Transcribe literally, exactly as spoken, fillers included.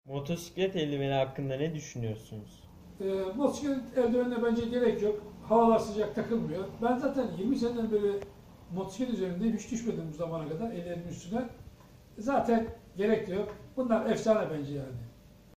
Motosiklet eldiveni hakkında ne düşünüyorsunuz? E, motosiklet eldivenine bence gerek yok. Havalar sıcak, takılmıyor. Ben zaten yirmi seneden beri motosiklet üzerindeyim. Hiç düşmedim bu zamana kadar ellerimin üstüne. Zaten gerek yok. Bunlar efsane bence yani.